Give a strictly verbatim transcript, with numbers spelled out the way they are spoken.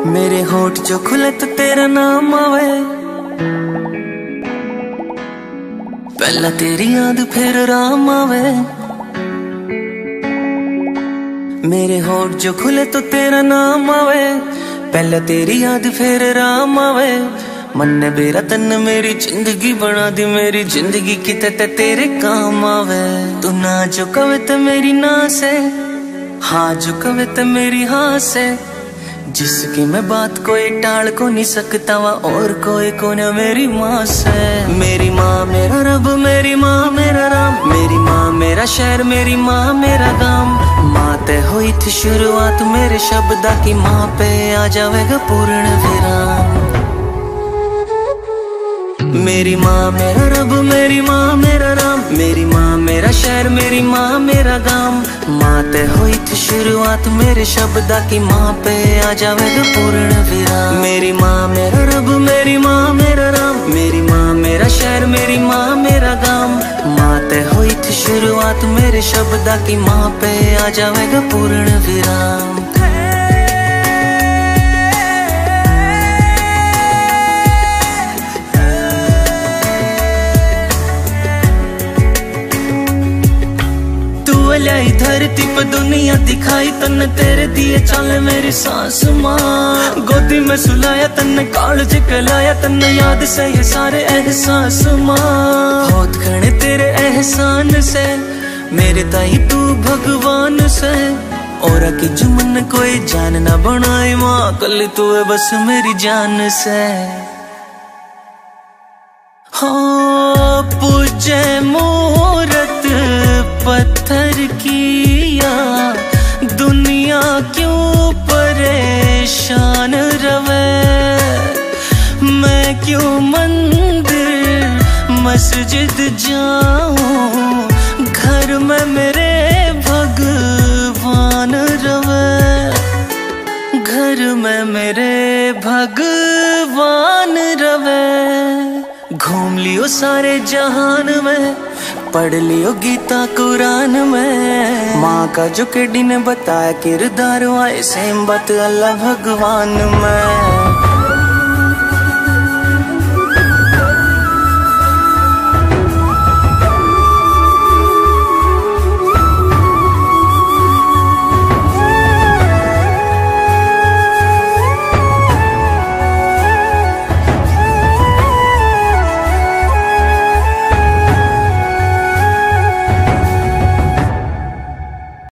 मेरे होठ जो खुले तो तेरा नाम आवे, पहला तेरी याद फिर राम आवे। मेरे होठ जो खुले तो तेरा नाम आवे, पहला तेरी याद फिर राम आवे। मन ने बेरा तन मेरी जिंदगी बना दी, मेरी जिंदगी किते ते तेरे काम आवे। तू ना जो कवे तो मेरी ना से, हाँ जो कवे तो मेरी हाँ से। जिसकी मैं बात कोई टाल को नहीं सकता वा, और कोई को न मेरी माँ से। मेरी माँ मेरा रब, मेरी माँ मेरा राम, मेरी माँ मेरा शहर, मेरी माँ मेरा गाम। माँ ते हुई थी शुरुआत मेरे शब्दा की, माँ पे आ जाएगा पूर्ण विराम। मेरी माँ मेरा रब, मेरी माँ मेरा राम, मेरी माँ मेरा शहर, मेरी माँ मेरा गाम। माँ ते हुई थी शुरुआत मेरे शब्दा की, माँ पे आ जाएगा पूर्ण विराम। मेरी माँ मेरा रब, मेरी माँ मेरा राम, मेरी माँ मेरा शहर, मेरी माँ मेरा गाम। माँ ते हुई थी शुरुआत मेरे शब्दा की, माँ पे आ जाएगा पूर्ण विराम। लाई धरती पर दुनिया दिखाई, तन्ने तेरे दिए चाले मेरी सांस माँ। गोदी में सुलाया तन्ने कालज कलाया, तन्ने याद से ये सारे एहसास माँ। बहुत घने तेरे एहसान से, मेरे ताई तू भगवान से। और की जुमन कोई जान ना बनाए माँ, कल तू है बस मेरी जान से। हाँ पूजे मूरत पत्थर किया, दुनिया क्यों परेशान रवे। मैं क्यों मंदिर मस्जिद जाऊं, घर में मेरे भगवान रवे। घर में मेरे भगवान रवे। घूम लियो सारे जहान में, पढ़ लियो गीता कुरान में। माँ का जो केडी ने बताया किरदार, आए सेम बात अल्लाह भगवान में।